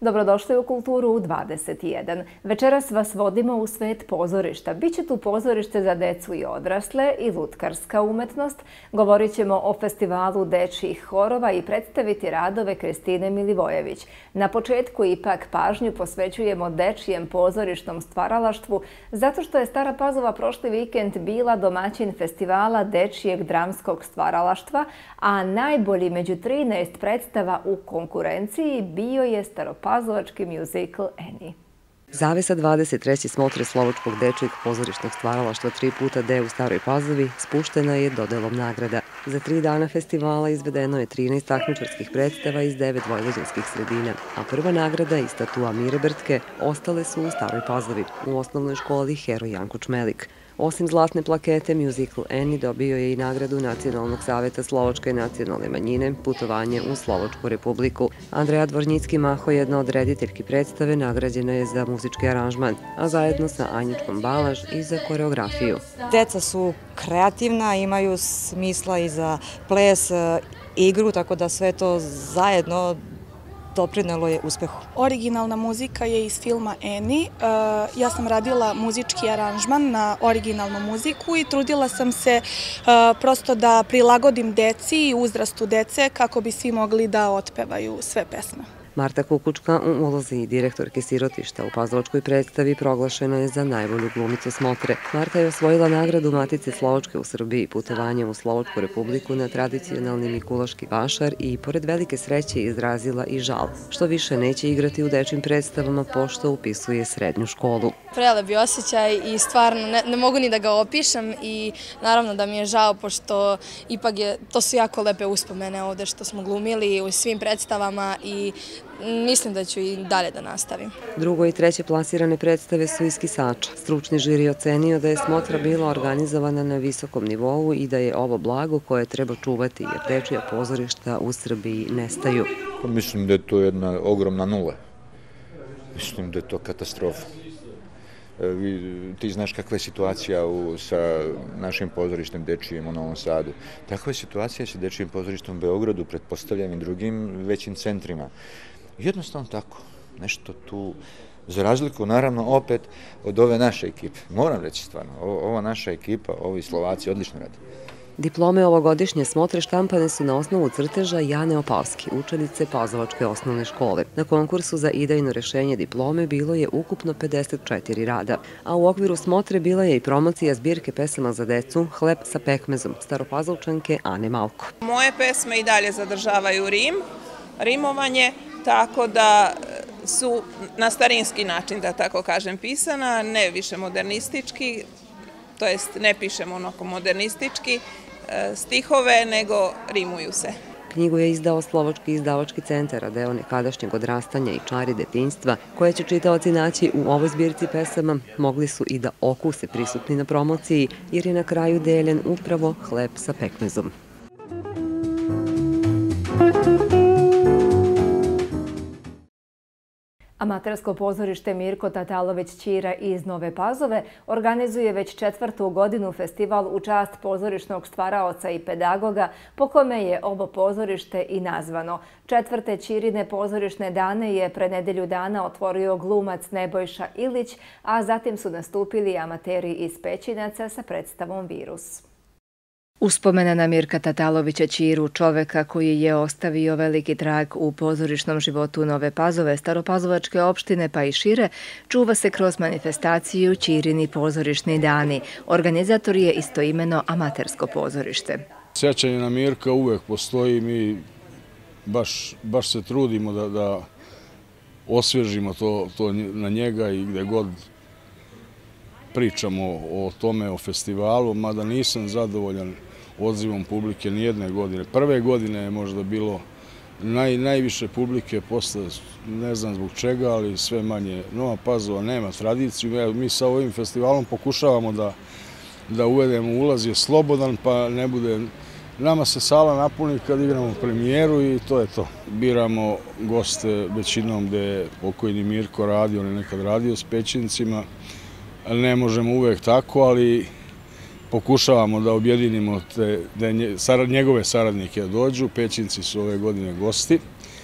Dobrodošli u Kulturu u 21. Večeras vas vodimo u svet pozorišta. Biće tu pozorište za decu i odrasle i lutkarska umetnost. Govorit ćemo o festivalu dečjih horova i predstaviti radove Kristine Milivojević. Na početku ipak pažnju posvećujemo dečijem pozorišnom stvaralaštvu zato što je Stara Pazova prošli vikend bila domaćin festivala dečijeg dramskog stvaralaštva, a najbolji među 13 predstava u konkurenciji bio je staropazovački muzikl Eni. Zavesa 23. smotre slovačkog dečijeg pozorišnog stvaralaštva 3x D u Staroj Pazovi spuštena je dodelom nagrada. Za 3 dana festivala izvedeno je 13 takmičarskih predstava iz 9 vojvođanskih sredina, a prva nagrada i statua Mire Brtke ostale su u Staroj Pazovi, u osnovnoj školi Hero Janko Čmelik. Osim zlatne plakete, muzikl Eni dobio je i nagradu Nacionalnog saveta slovačke nacionalne manjine Putovanje u Slovačku republiku. Andreja Dvornjicki-Maho, jedna od rediteljki predstave, nagrađena je za muzički aranžman, a zajedno sa Anjičkom Balaž i za koreografiju. Deca su kreativna, imaju smisla i za ples, igru, tako da sve to zajedno doprinelo je uspehu. Originalna muzika je iz filma Eni. Ja sam radila muzički aranžman na originalnu muziku i trudila sam se prosto da prilagodim deci i uzrastu dece kako bi svi mogli da otpevaju sve pesme. Marta Kukučka u ulozi direktorke sirotišta u pazovačkoj predstavi proglašena je za najbolju glumicu smotre. Marta je osvojila nagradu Matice Slovačke u Srbiji, putovanje u Slovačku republiku na tradicionalni Mikulaški vašar i pored velike sreće izrazila i žal, što više neće igrati u dečjim predstavama pošto upisuje srednju školu. Prelepi osjećaj i stvarno ne mogu ni da ga opišem i naravno da mi je žao pošto ipak to su jako lepe uspomene ovde što smo glumili u svim predstavama i mislim da ću i dalje da nastavim. Drugo i treće plasirane predstave su iz Kisača. Stručni žiri ocenio da je smotra bila organizovana na visokom nivou i da je ovo blago koje treba čuvati jer dečija pozorišta u Srbiji nestaju. Mislim da je to jedna ogromna nula. Mislim da je to katastrofa. Ti znaš kakva je situacija sa našim pozorištem dečijim u Novom Sadu. Takva je situacija sa dečijim pozorištem u Beogradu, pretpostavljam i drugim većim centrima. Jednostavno tako, nešto tu, za razliku naravno opet od ove naše ekipe. Moram reći stvarno, ova naša ekipa, ovi Slovaci odlično rade. Diplome ovogodišnje smotre štampane su na osnovu crteža Jane Opavski, učenice Pazovačke osnovne škole. Na konkursu za idejno rešenje diplome bilo je ukupno 54 rada, a u okviru smotre bila je i promocija zbirke pesama za decu Hleb sa pekmezom staropazovčanke Ane Malko. Moje pesme i dalje zadržavaju rimovanje, tako da su na starinski način, da tako kažem, pisana, ne više modernistički, to jest ne pišemo onako modernistički stihove, nego rimuju se. Knjigu je izdao Slovački izdavački centar, a deo nekadašnjeg odrastanja i čari detinjstva, koje će čitaoci naći u ovoj zbirci pesama, mogli su i da okuse prisutni na promociji, jer je na kraju deljen upravo hleb sa pekmezom. Amatersko pozorište Mirko Tatalović-Ćira iz Nove Pazove organizuje već 4. godinu festival u čast pozorišnog stvaraoca i pedagoga po kome je ovo pozorište i nazvano. 4. Ćirine pozorišne dane je pre nedelju dana otvorio glumac Nebojša Ilić, a zatim su nastupili amateri iz Pećinaca sa predstavom Virus. Uspomena na Mirka Tatalovića-Ćiru, čoveka koji je ostavio veliki trag u pozorišnom životu Nove Pazove, Staropazovačke opštine pa i šire, čuva se kroz manifestaciju Ćirini pozorišni dani. Organizator je istoimeno amatersko pozorište. Sjećanje na Mirka uvek postoji, mi baš se trudimo da osvježimo to na njega i gde god pričamo o tome, o festivalu, mada nisam zadovoljan odzivom publike nijedne godine. Prve godine je možda bilo najviše publike, posle ne znam zbog čega, ali sve manje. Nova Pazova nema tradiciju. Mi sa ovim festivalom pokušavamo da uvedemo, ulaz je slobodan, pa ne bude... Nama se sala napuni kad igramo premijeru i to je to. Biramo goste većinom gde je pokojni Mirko radio, on je nekad radio s Pećincima. Ne možemo uvek tako, ali pokušavamo da objedinimo da njegove saradnike dođu. Pećinci su ove godine gosti.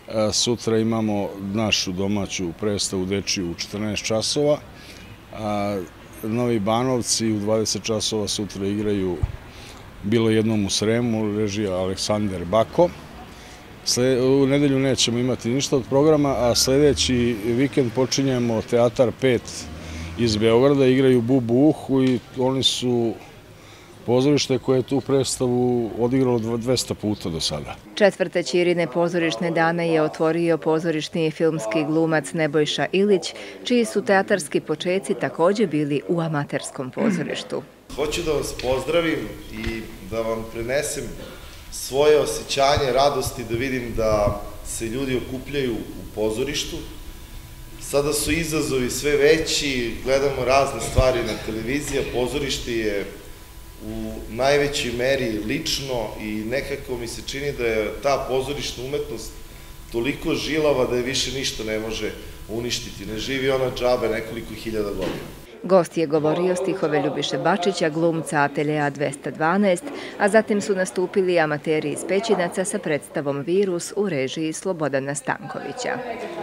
Sutra imamo našu domaću predstavu dečiju u 14 časova. Novi Banovci u 20 časova sutra igraju Bilo jednom u Sremu, režija Aleksandar Bako. U nedelju nećemo imati ništa od programa, a sljedeći vikend počinjemo Teatar 5 iz Beograda, igraju Bubu Uhu i oni su pozorište koje je tu predstavu odigralo 200 puta do sada. Četvrte Ćirine pozorišne dane je otvorio pozorišni i filmski glumac Nebojša Ilić, čiji su teatarski počeci također bili u amaterskom pozorištu. Hoću da vas pozdravim i da vam prenesem svoje osjećanje, radosti, da vidim da se ljudi okupljaju u pozorištu. Sada su izazovi sve veći, gledamo razne stvari na televiziji, a pozorište je u najvećoj meri lično i nekako mi se čini da je ta pozorišna umetnost toliko žilava da je više ništa ne može uništiti. Ne živi ona džabe nekoliko hiljada godina. Gost je govorio stihove Ljubiše Bačića, glumca Ateljea 212, a zatim su nastupili amateri iz Pećinaca sa predstavom Virus u režiji Slobodana Stankovića.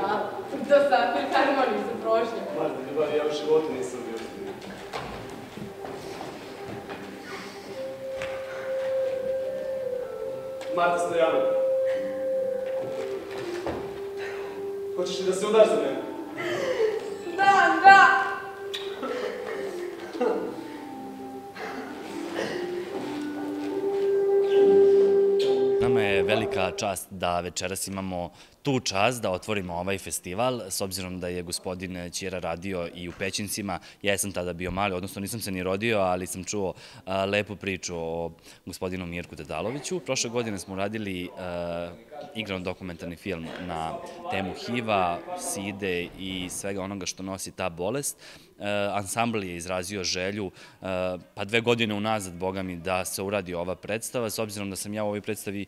Marta Stojanović. Hoćeš li da se udaš za mene? Da! Nama je velika čast da večeras imamo tu čast da otvorimo ovaj festival, s obzirom da je gospodin Ćira radio i u Pećincima. Ja sam tada bio mali, odnosno nisam se ni rodio, ali sam čuo lepu priču o gospodinu Mirku Dedaloviću. Prošle godine smo radili igrano dokumentarni film na temu HIV-a, side i svega onoga što nosi ta bolest. Ansambl je izrazio želju, pa 2 godine unazad, boga mi, da se uradi ova predstava, s obzirom da sam ja u ovoj predstavi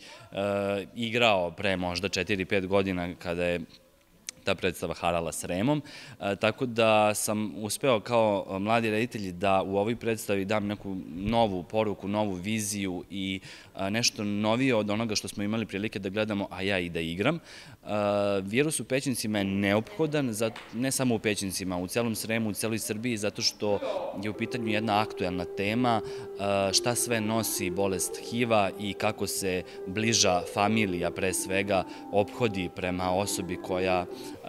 igrao pre možda 4-5 godina kada je ta predstava harala Sremom, tako da sam uspeo kao mladi reditelj da u ovoj predstavi dam neku novu poruku, novu viziju i nešto novije od onoga što smo imali prilike da gledamo, a ja i da igram. Virus u Pećincima je neophodan, ne samo u Pećincima, u celom Sremu, u celoj Srbiji, zato što je u pitanju jedna aktuelna tema, šta sve nosi bolest HIV-a i kako se bliža familija, pre svega, ophodi prema osobi koja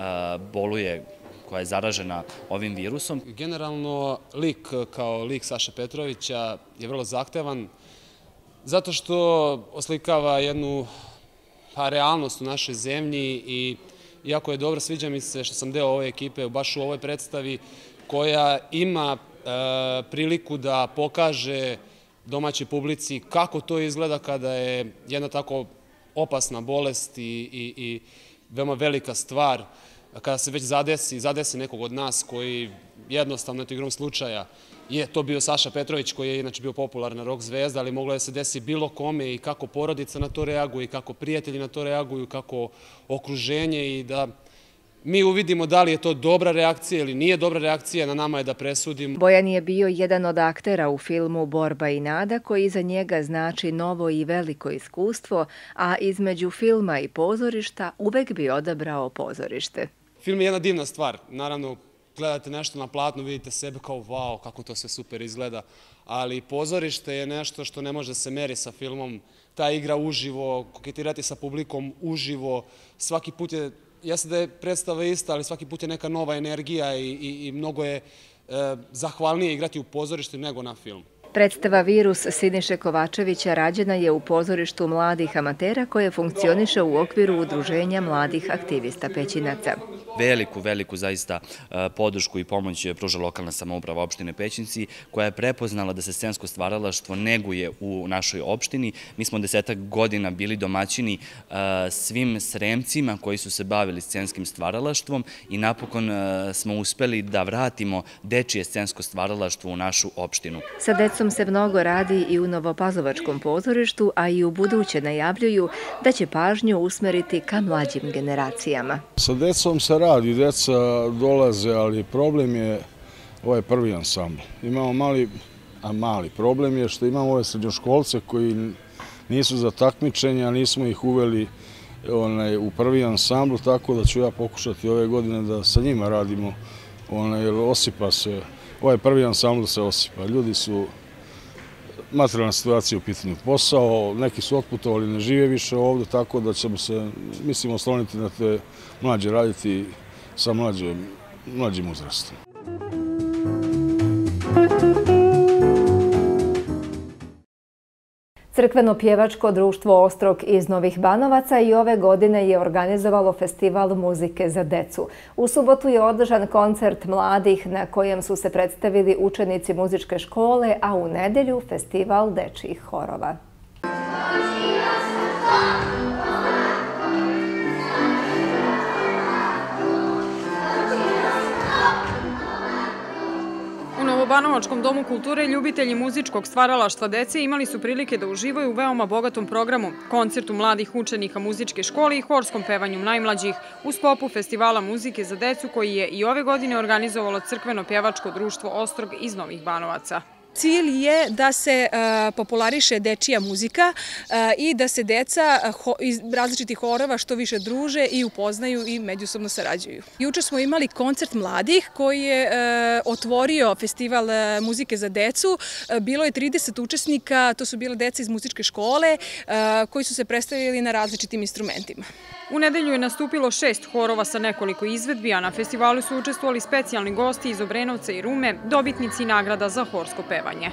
boluje, koja je zaražena ovim virusom. Generalno, lik kao lik Saše Petrovića je vrlo zahtevan, zato što oslikava jednu realnost u našoj zemlji i jako je dobro, sviđa mi se što sam deo ove ekipe baš u ovoj predstavi koja ima priliku da pokaže domaćoj publici kako to izgleda kada je jedna tako opasna bolest i veoma velika stvar, kada se već zadesi nekog od nas koji jednostavno, eto igrom slučaja, je to bio Saša Petrović koji je inače bio popularna rock zvezda, ali moglo je da se desi bilo kome i kako porodica na to reaguje, i kako prijatelji na to reaguju, kako okruženje i da mi uvidimo da li je to dobra reakcija ili nije dobra reakcija, na nama je da presudimo. Bojan je bio jedan od aktera u filmu Borba i nada, koji iza njega znači novo i veliko iskustvo, a između filma i pozorišta uvek bi odabrao pozorište. Film je jedna divna stvar. Naravno, gledate nešto na platnu, vidite sebe kao wow, kako to sve super izgleda, ali pozorište je nešto što ne može se meri sa filmom. Ta igra uživo, koketirati sa publikom uživo, svaki put je, jeste da je predstava ista, ali svaki put je neka nova energija i mnogo je zahvalnije igrati u pozorištu nego na film. Predstava Virus Siniše Kovačevića rađena je u pozorištu mladih amatera koje funkcioniše u okviru Udruženja mladih aktivista Pećinaca. Veliku zaista podršku i pomoć pruža lokalna samouprava opštine Pećinci, koja je prepoznala da se scensko stvaralaštvo neguje u našoj opštini. Mi smo 10 godina bili domaćini svim Sremcima koji su se bavili scenskim stvaralaštvom i napokon smo uspeli da vratimo dečije scensko stvaralaštvo u našu opštinu. Sa decom se mnogo radi i u Novopazovačkom pozorištu, a i u buduće najavljuju da će pažnju usmeriti ka mlađim generacijama. Sa decom se radi, deca dolaze, ali problem je ovaj prvi ansambl. Imamo mali problem je što imamo ove srednjoškolce koji nisu za takmičenje, a nismo ih uveli u prvi ansambl, tako da ću ja pokušati ove godine da sa njima radimo, jer osipa se, ovaj prvi ansambl se osipa. Ljudi su, materijalna situacija u pitanju, posao, neki su otputovali, ne žive više ovde, tako da ćemo se, mislim, osloniti na te mlađe, raditi sa mlađim uzrastom. Crkveno-pjevačko društvo Ostrog iz Novih Banovaca i ove godine je organizovalo festival muzike za decu. U subotu je održan koncert mladih na kojem su se predstavili učenici muzičke škole, a u nedelju festival dečjih horova. U Banovačkom domu kulture ljubitelji muzičkog stvaralaštva dece imali su prilike da uživaju u veoma bogatom programu, koncertu mladih učenika muzičke škole i horskom pevanju najmlađih u sklopu festivala muzike za decu koji je i ove godine organizovalo crkveno-pjevačko društvo Ostrog iz Novih Banovaca. Cilj je da se populariše dečija muzika i da se deca iz različitih horova što više druže i upoznaju i međusobno sarađuju. Juče smo imali koncert mladih koji je otvorio festival muzike za decu. Bilo je 30 učesnika, to su bile deca iz muzičke škole koji su se predstavili na različitim instrumentima. U nedelju je nastupilo 6 horova sa nekoliko izvedbi, a na festivalu su učestvovali specijalni gosti iz Obrenovca i Rume, dobitnici nagrada za horsko pevanje.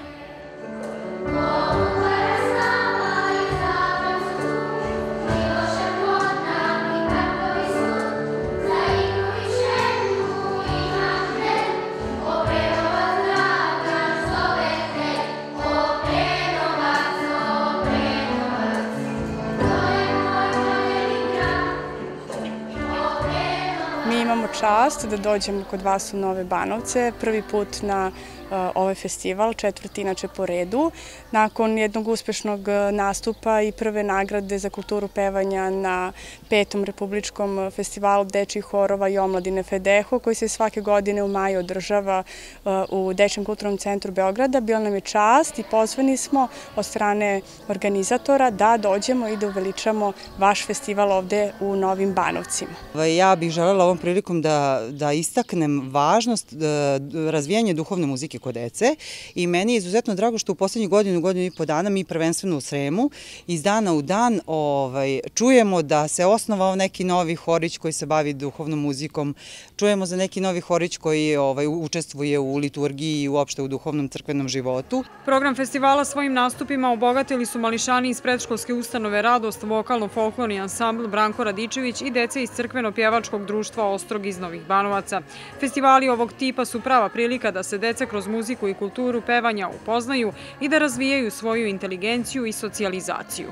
Imamo čast da dođemo kod vas u Nove Banovce, prvi put na ovaj festival, četvrti inače po redu. Nakon jednog uspešnog nastupa i prve nagrade za kulturu pevanja na 5. republičkom festivalu dečjih horova i omladine FEDEHO, koji se svake godine u maju održava u Dečijem kulturnom centru Beograda, bila nam je čast i pozvani smo od strane organizatora da dođemo i da uveličamo vaš festival ovde u Novim Banovcima. Ja bih želela ovom prilikom da istaknem važnost razvijanja duhovne muzike kod dece i meni je izuzetno drago što u poslednjih godinu i po dana mi prvenstveno u Sremu iz dana u dan čujemo da se osnovao neki novi horić koji se bavi duhovnom muzikom, čujemo za neki novi horić koji učestvuje u liturgiji i uopšte u duhovnom crkvenom životu. Program festivala svojim nastupima obogatili su mališani iz predškolske ustanove Radost, vokalno-folklorni ansambl Branko Radičević i dece iz crkveno-pjevačkog društva Ostrog iz Novih Banovaca. Festivali ovog tipa su prava prilika da se deca kroz muziku i kulturu pevanja upoznaju i da razvijaju svoju inteligenciju i socijalizaciju.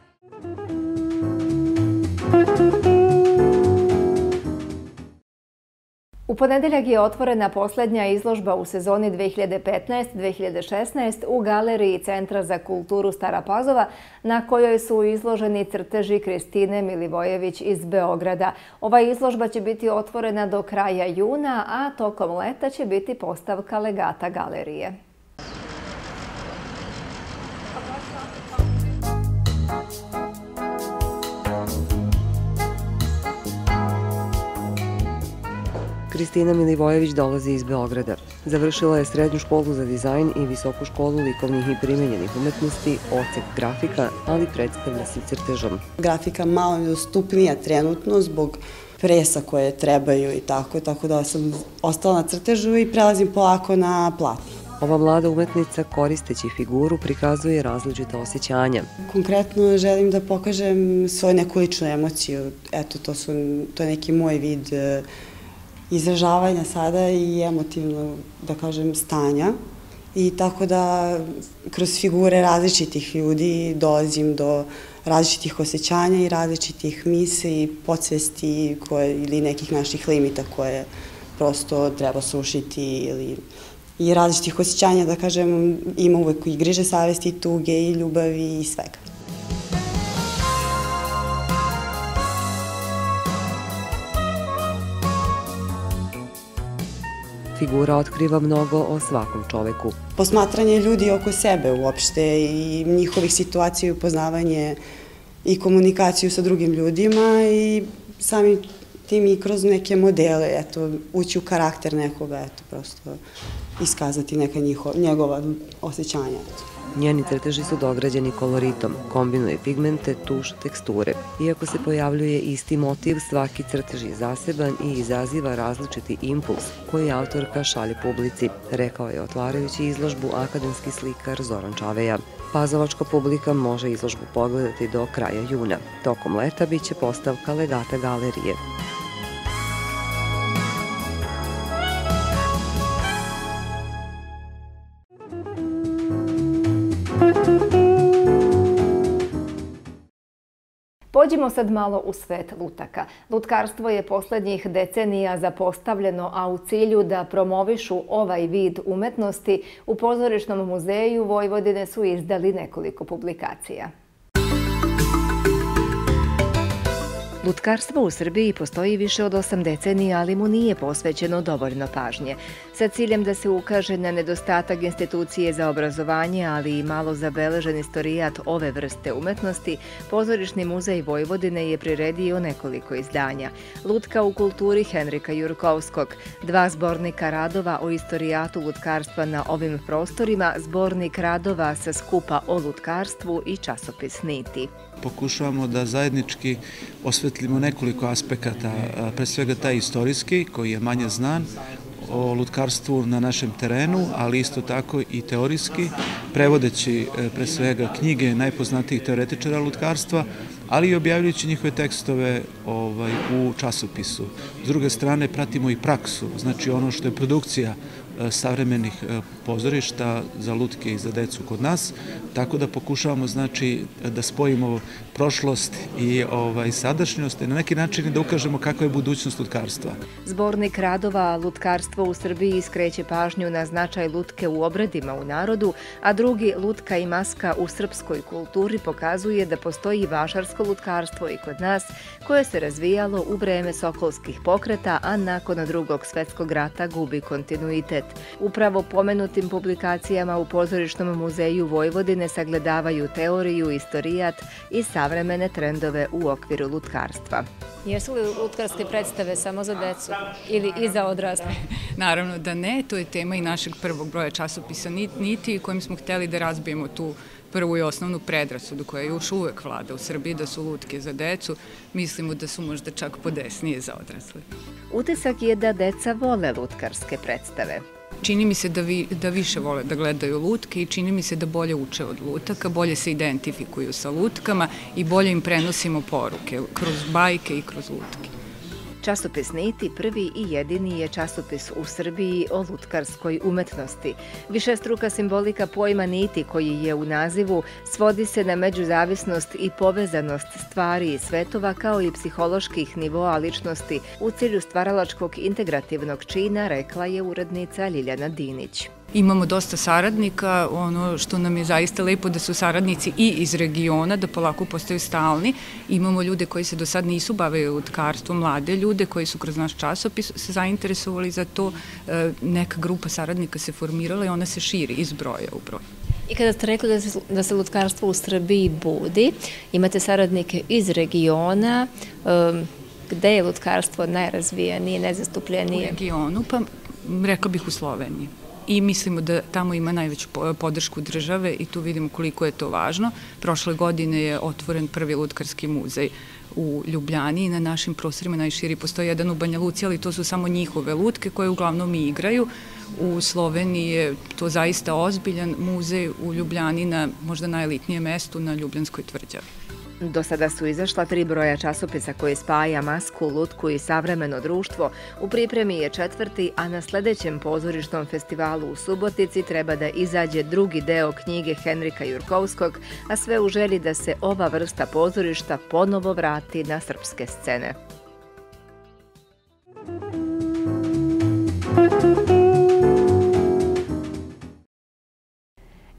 U ponedeljak je otvorena poslednja izložba u sezoni 2015-2016 u galeriji Centra za kulturu Stara Pazova, na kojoj su izloženi crteži Kristine Milivojević iz Beograda. Ova izložba će biti otvorena do kraja juna, a tokom leta će biti postavka legata galerije. Kristina Milivojević dolazi iz Beograda. Završila je srednju školu za dizajn i visoku školu likovnih i primenjenih umetnosti, odsek grafika, ali predstavlja se crtežom. Grafika malo je dostupnija trenutno zbog presa koje trebaju i tako da sam ostala na crtežu i prelazim polako na platno. Ova mlada umetnica, koristeći figuru, prikazuje različite osjećanja. Konkretno želim da pokažem svoju neku ličnu emociju. Eto, to je neki moj vid izražavanja sada i emotivno, da kažem, stanja. I tako da kroz figure različitih ljudi dolazim do različitih osjećanja i različitih misli, podsvesti ili nekih naših limita koje prosto treba srušiti i različitih osjećanja, da kažem, ima uvek i griže savesti, i tuge, i ljubavi i svega. Figura otkriva mnogo o svakom čoveku. Posmatranje ljudi oko sebe uopšte i njihovih situacija i upoznavanje i komunikaciju sa drugim ljudima i sami tim i kroz neke modele, eto, ući u karakter nekoga, eto, prosto iskazati neka njegova osjećanja. Njeni crteži su dograđeni koloritom, kombinuje pigmente, tuš, teksture. Iako se pojavljuje isti motiv, svaki crtež je zaseban i izaziva različiti impuls koji autorka šalje publici, rekao je otvarajući izložbu akademski slikar Zoran Čaveja. Pazovačka publika može izložbu pogledati do kraja juna. Tokom leta biće postavka legata galerije. Pođimo sad malo u svet lutaka. Lutkarstvo je poslednjih decenija zapostavljeno, a u cilju da promovišu ovaj vid umetnosti, u Pozorišnom muzeju Vojvodine su izdali nekoliko publikacija. Lutkarstvo u Srbiji postoji više od 8 decenija, ali mu nije posvećeno dovoljno pažnje. Sa ciljem da se ukaže na nedostatak institucije za obrazovanje, ali i malo zabeležen istorijat ove vrste umetnosti, Pozorišni muzej Vojvodine je priredio nekoliko izdanja. Lutka u kulturi Henrika Jurkovskog, 2 zbornika radova o istorijatu lutkarstva na ovim prostorima, zbornik radova sa skupa o lutkarstvu i časopis Niti. Pokušavamo da zajednički osvetlimo nekoliko aspekata, pre svega taj istorijski koji je manje znan, o lutkarstvu na našem terenu, ali isto tako i teorijski, prevodeći pre svega knjige najpoznatijih teoretičara lutkarstva, ali i objavljujući njihove tekstove u časopisu. S druge strane, pratimo i praksu, znači ono što je produkcija savremenih pozorišta za lutke i za decu kod nas, tako da pokušavamo znači da spojimo prošlost i sadašnjost i na neki način da ukažemo kakva je budućnost lutkarstva. Zbornik radova Lutkarstvo u Srbiji skreće pažnju na značaj lutke u obredima u narodu, a drugi Lutka i maska u srpskoj kulturi pokazuje da postoji vašarsko lutkarstvo i kod nas, koje se razvijalo u vreme sokolskih pokreta, a nakon Drugog svetskog rata gubi kontinuitet. Upravo pomenutim publikacijama u Pozorišnom muzeju Vojvodine sagledavaju teoriju, istorijat i savremene trendove u okviru lutkarstva. Jesu li lutkarske predstave samo za decu ili i za odrasle? Naravno da ne, to je tema i našeg prvog broja časopisa Niti, kojim smo hteli da razbijemo tu prvu i osnovnu predrasudu koja još uvek vlada u Srbiji, da su lutke za decu. Mislimo da su možda čak podesnije za odrasle. Utisak je da deca vole lutkarske predstave. Čini mi se da više vole da gledaju lutke i čini mi se da bolje uče od lutaka, bolje se identifikuju sa lutkama i bolje im prenosimo poruke kroz bajke i kroz lutke. Časopis Niti prvi i jedini je časopis u Srbiji o lutkarskoj umetnosti. Višestruka simbolika pojma niti koji je u nazivu svodi se na međuzavisnost i povezanost stvari i svetova kao i psiholoških nivoa ličnosti u cilju stvaralačkog integrativnog čina, rekla je urednica Ljiljana Dinić. Imamo dosta saradnika, ono što nam je zaista lepo da su saradnici i iz regiona, da polako postaju stalni. Imamo ljude koji se do sad nisu bavili lutkarstvom, mlade ljude koji su kroz naš časopis se zainteresovali za to. Neka grupa saradnika se formirala i ona se širi iz broja u broj. I kada ste rekli da se lutkarstvo u Srbiji budi, imate saradnike iz regiona, gde je lutkarstvo najrazvijenije, najzastupljenije? U regionu, pa rekla bih u Sloveniji. I mislimo da tamo ima najveću podršku države i tu vidimo koliko je to važno. Prošle godine je otvoren prvi lutkarski muzej u Ljubljani i na našim prostorima najširi postoji jedan u Banja Luci, ali to su samo njihove lutke koje uglavnom i igraju. U Sloveniji je to zaista ozbiljan muzej, u Ljubljani na možda najelitnijem mestu na Ljubljanskoj tvrđavi. Do sada su izašla 3 broja časopisa koji spaja masku, lutku i savremeno društvo. U pripremi je 4., a na sledećem pozorišnom festivalu u Subotici treba da izađe drugi deo knjige Henrika Jurkovskog, a sve u želji da se ova vrsta pozorišta ponovo vrati na srpske scene.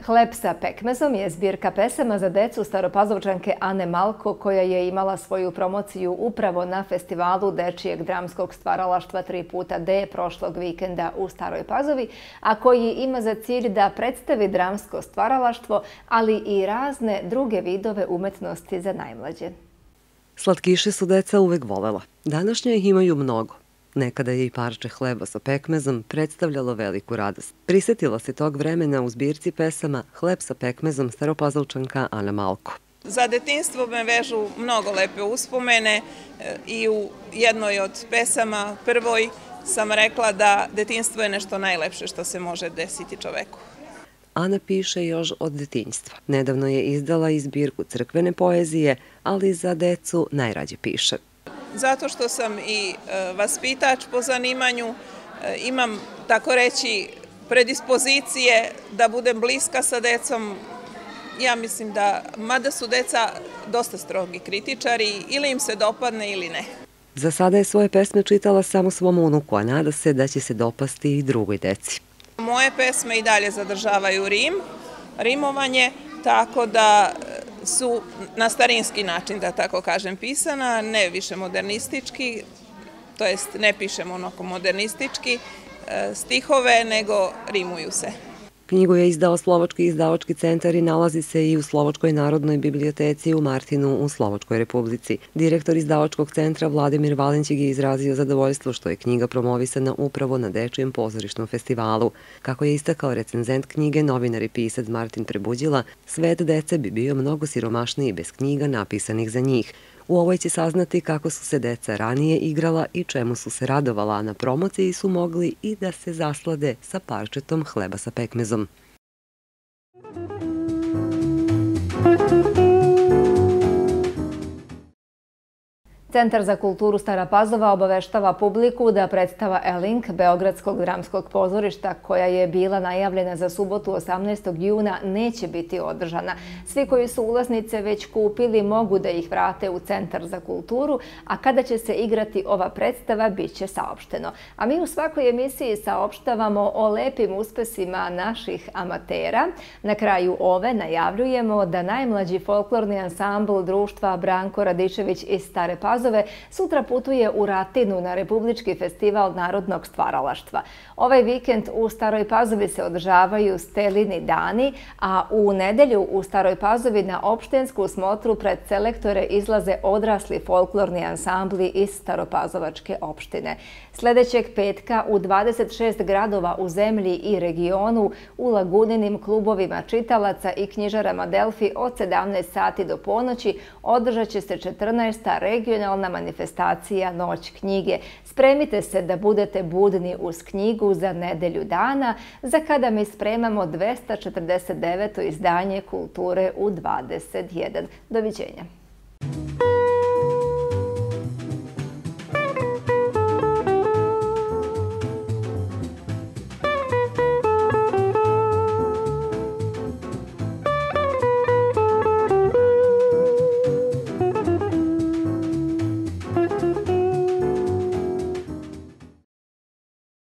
Hleb sa pekmezom je zbirka pesama za decu Staropazovčanke Ane Malko, koja je imala svoju promociju upravo na festivalu dečijeg dramskog stvaralaštva 3x D prošlog vikenda u Staroj Pazovi, a koji ima za cilj da predstavi dramsko stvaralaštvo, ali i razne druge vidove umetnosti za najmlađe. Slatkiše su deca uvek volela. Današnje ih imaju mnogo. Nekada je i parče hleba sa pekmezom predstavljalo veliku radost. Prisetila se tog vremena u zbirci pesama Hleb sa pekmezom Staropazovčanka Ana Malko. Za detinjstvo me vežu mnogo lepe uspomene i u jednoj od pesama, prvoj, sam rekla da detinjstvo je nešto najlepše što se može desiti čoveku. Ana piše još od detinjstva. Nedavno je izdala i zbirku crkvene poezije, ali za decu najrađe piše. Zato što sam i vaspitač po zanimanju, imam, tako reći, predispozicije da budem bliska sa decom. Ja mislim da, mada su deca dosta strogi kritičari, ili im se dopadne ili ne. Za sada je svoje pesme čitala samo svom unuku, a nada se da će se dopasti i drugoj deci. Moje pesme i dalje zadržavaju rimovanje, tako da su na starinski način, da tako kažem, pisana, ne više modernistički, to jest ne pišem onako modernistički stihove, nego rimuju se. Knjigu je izdao Slovački izdavački centar i nalazi se i u Slovačkoj narodnoj biblioteci u Martinu u Slovačkoj republici. Direktor izdavačkog centra Vladimir Valenćig je izrazio zadovoljstvo što je knjiga promovisana upravo na Dečijem pozorišnom festivalu. Kako je istakao recenzent knjige, novinar i pisac Martin Prebuđila, svet dece bi bio mnogo siromašniji bez knjiga napisanih za njih. U ovoj će saznati kako su se deca ranije igrala i čemu su se radovala, a na promociji su mogli i da se zaslade sa parčetom hleba sa pekmezom. Centar za kulturu Stara Pazova obaveštava publiku da predstava E-Link Beogradskog dramskog pozorišta, koja je bila najavljena za subotu 18. juna, neće biti održana. Svi koji su ulaznice već kupili mogu da ih vrate u Centar za kulturu, a kada će se igrati ova predstava bit će saopšteno. A mi u svakoj emisiji saopštavamo o lepim uspesima naših amatera. Na kraju ove najavljujemo da najmlađi folklorni ansambl društva Branko Radičević iz Stare Pazove sutra putuje u Ratinu na Republički festival narodnog stvaralaštva. Ovaj vikend u Staroj Pazovi se održavaju Stelini dani, a u nedelju u Staroj Pazovi na opštinsku smotru pred selektore izlaze odrasli folklorni ansambli iz Staropazovačke opštine. Sljedećeg petka u 26 gradova u zemlji i regionu u Laguninim klubovima čitalaca i knjižarama Delfi od 17 sati do ponoći održat će se 14. regionalna manifestacija Noć knjige. Spremite se da budete budni uz knjigu za nedelju dana, za kada mi spremamo 249. izdanje Kulture u 21. Doviđenja.